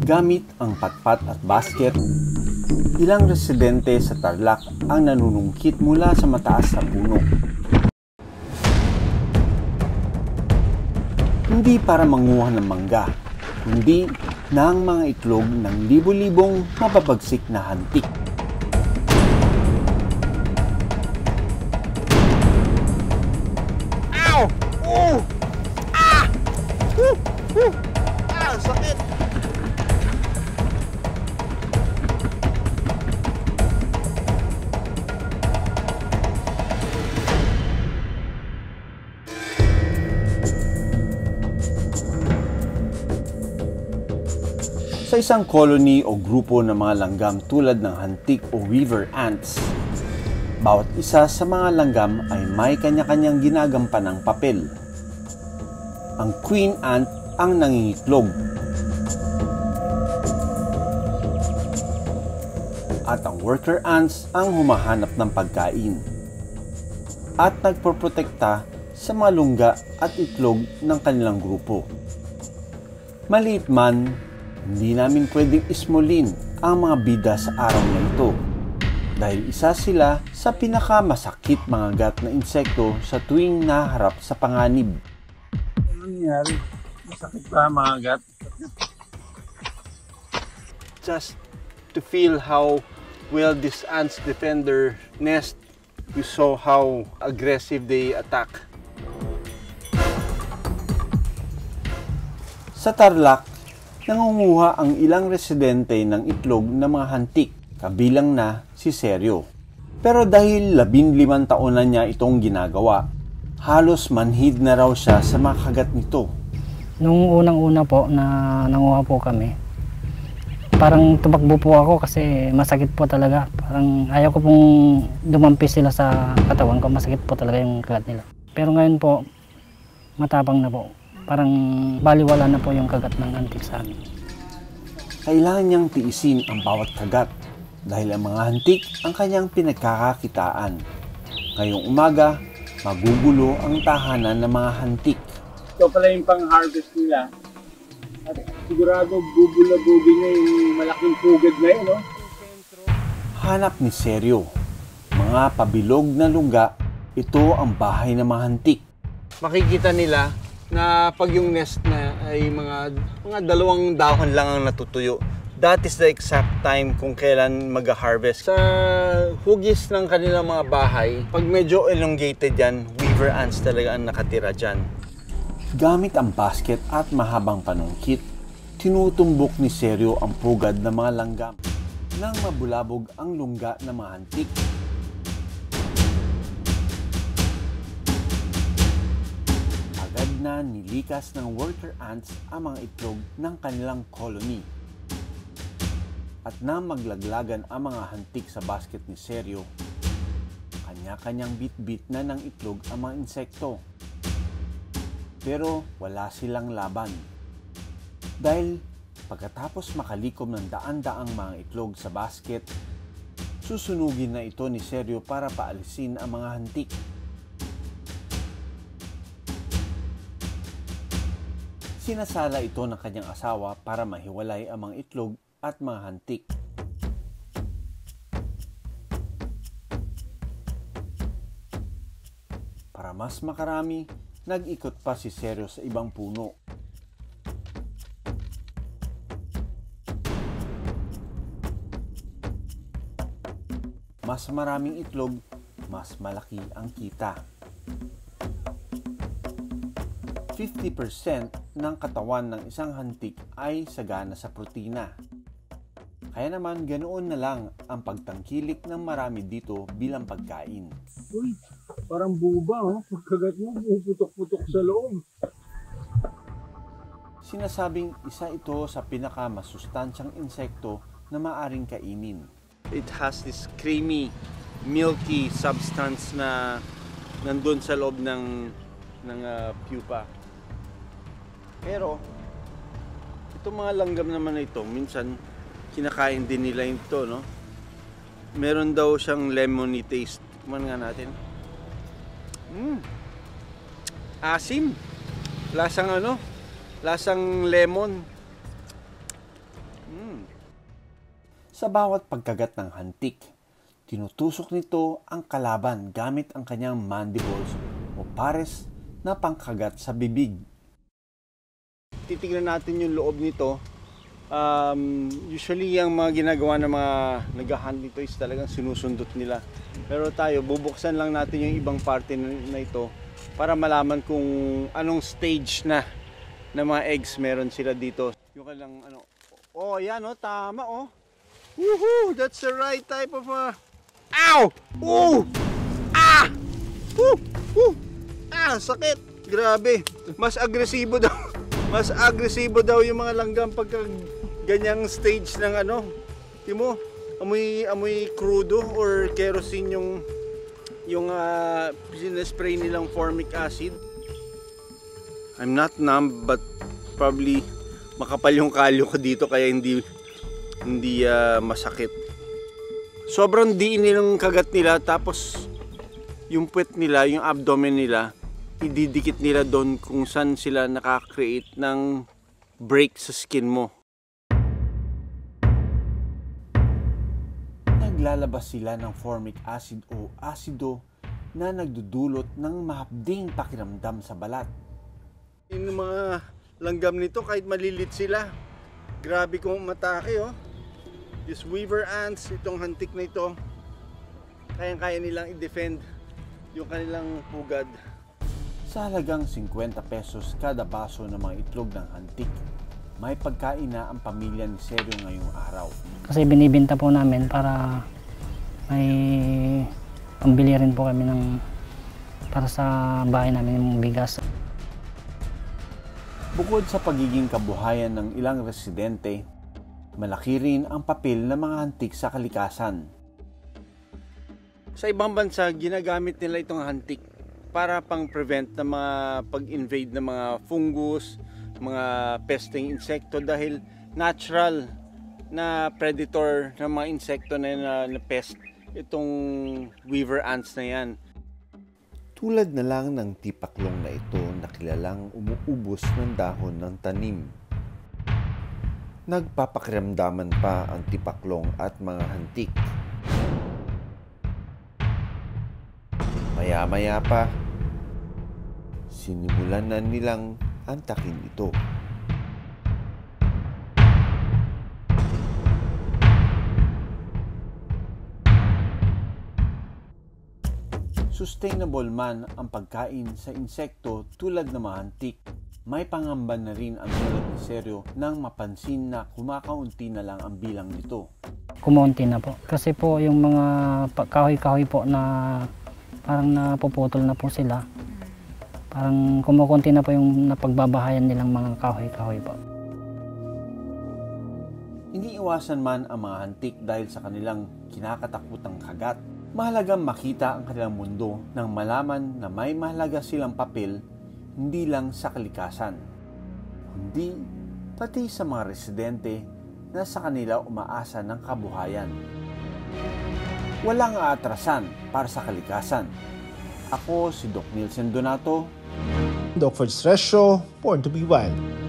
Gamit ang patpat at basket, ilang residente sa Tarlac ang nanunungkit mula sa mataas na puno. Hindi para manguha ng mangga, kundi ng mga itlog ng libo-libong mababagsik na hantik. Ow! Oh! Ah! Ah! Sakit! Sa isang colony o grupo ng mga langgam tulad ng hantik o weaver ants, bawat isa sa mga langgam ay may kanya-kanyang ginagampanang papel. Ang queen ant ang nangingitlog at ang worker ants ang humahanap ng pagkain at nagpoprotekta sa mga lungga at itlog ng kanilang grupo. Maliit man, hindi namin pwedeng ismulin ang mga bida sa araw na ito dahil isa sila sa pinakamasakit mga gat na insekto sa tuwing naharap sa panganib. Ano nangyari? Masakit ba mga gat? Just to feel how well these ants defend their nest, you saw how aggressive they attack. Sa Tarlac, nangunguha ang ilang residente ng itlog ng mga hantik, kabilang na si Seryo. Pero dahil 15 taon na niya itong ginagawa, halos manhid na raw siya sa mga kagat nito. Nung unang-una po na nanguha po kami, parang tumakbo po ako kasi masakit po talaga. Parang ayaw ko pong dumampi sila sa katawan ko, masakit po talaga yung kagat nila. Pero ngayon po, matapang na po. Parang baliwala na po yung kagat ng hantik sa amin. Kailangan niyang tiisin ang bawat kagat dahil ang mga hantik ang kanyang pinagkakakitaan. Ngayong umaga, magugulo ang tahanan ng mga hantik. Ito pala yung pang-harvest nila. At sigurado bubulabugin na yung malaking pugad na yun, no? Hanap ni Seryo. Mga pabilog na lungga, ito ang bahay ng mga hantik. Makikita nila na pag yung nest na ay mga 2 dahon lang ang natutuyo. That is the exact time kung kailan mag-harvest. Sa hugis ng kanilang mga bahay, pag medyo elongated yan, weaver ants talaga ang nakatira dyan. Gamit ang basket at mahabang panungkit, tinutumbok ni Seryo ang pugad ng mga langgam nang mabulabog ang lungga ng mga hantik. Agad na nilikas ng worker ants ang mga itlog ng kanilang colony. At nang maglaglagan ang mga hantik sa basket ni Seryo, kanya-kanyang bit-bit na ng itlog ang mga insekto. Pero wala silang laban. Dahil pagkatapos makalikom ng daan-daang mga itlog sa basket, susunugin na ito ni Seryo para paalisin ang mga hantik. Sinasala ito ng kanyang asawa para mahiwalay ang mga itlog at mga hantik. Para mas makarami, nag-ikot pa si Seryo sa ibang puno. Mas maraming itlog, mas malaki ang kita. 50% ng katawan ng isang hantik ay sagana sa protina. Kaya naman ganoon na lang ang pagtangkilik ng marami dito bilang pagkain. Uy, parang buba, oh. Pagkagat mo, puputok-putok sa loob. Sinasabing isa ito sa pinakamasustansyang insekto na maaring kainin. It has this creamy, milky substance na nandun sa loob ng pupa. Pero itong mga langgam naman na ito, minsan kinakain din nila ito, no? Meron daw siyang lemony taste. Kumain nga natin. Asim. Lasang lasang lemon. Sa bawat pagkagat ng hantik, tinutusok nito ang kalaban gamit ang kanyang mandibles o pares na pangkagat sa bibig. Titignan natin yung loob nito. Usually yung mga ginagawa ng mga nag-hunt nito is talagang sinusundot nila. Pero tayo, bubuksan lang natin yung ibang parte na ito para malaman kung anong stage na ng mga eggs meron sila dito. Yung kailang ano, oh yan oh, tama oh. Woohoo! That's the right type of ow! Ooh! Ah! Woo! Woo! Ah, sakit! Grabe! Mas agresibo daw. Mas agresibo daw yung mga langgam pagka ganyang stage ng ano. Timo, amoy crudo or kerosene yung spray nilang formic acid. I'm not numb but probably makapal yung kalyo ko dito kaya hindi masakit. Sobrang diin nilang kagat nila tapos yung puwet nila, yung abdomen nila, ididikit nila doon kung saan sila nakakreate ng break sa skin mo. Naglalabas sila ng formic acid o asido na nagdudulot ng mahapding pakiramdam sa balat. Yung mga langgam nito kahit malilit sila, grabe kung matake oh. These weaver ants, itong hantik na ito, kayang-kaya nilang i-defend yung kanilang pugad. Sa halagang 50 pesos kada baso ng mga itlog ng hantik, may pagkain na ang pamilya ni Seryo ngayong araw. Kasi binibenta po namin para may pambili rin po kami para sa bahay namin yung bigas. Bukod sa pagiging kabuhayan ng ilang residente, malaki rin ang papel ng mga hantik sa kalikasan. Sa ibang bansa, ginagamit nila itong hantik para pang-prevent ng mga pag-invade ng mga fungus, mga pesting insekto dahil natural na predator ng mga insekto na pest itong weaver ants na yan. Tulad na lang ng tipaklong na ito na kilalang umuubos ng dahon ng tanim. Nagpapakiramdaman pa ang tipaklong at mga hantik. Maya-maya pa, sinimulan na nilang antakin ito. Sustainable man ang pagkain sa insekto tulad ng mga hantik, may pangamba na rin ang tulad ni Seryo nang mapansin na kumakaunti na lang ang bilang nito. Kumonti na po. Kasi po yung mga kahoy-kahoy po na parang napuputol na po sila. Parang kumukunti na po yung napagbabahayan nilang mga kahoy-kahoy po. Hindi iwasan man ang mga hantik dahil sa kanilang kinakatakutang kagat. Mahalagang makita ang kanilang mundo nang malaman na may mahalaga silang papel hindi lang sa kalikasan, kundi pati sa mga residente na sa kanila umaasa ng kabuhayan. Walang aatrasan para sa kalikasan. Ako si Doc Nielsen Donato. Doc for Stress Show, born to be wild.